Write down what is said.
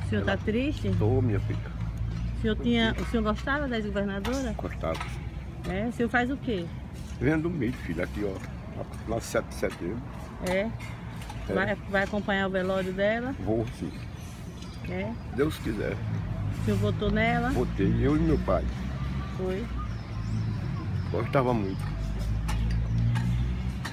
O senhor está triste? Tô, minha filha. O senhor gostava da ex-governadora? Gostava. É? O senhor faz o quê? Vendo milho, filho, aqui, ó. Lá 7 de setembro. É? Vai acompanhar o velório dela? Vou, sim. É? Deus quiser. O senhor votou nela? Votei, eu e meu pai. Foi. Gostava muito.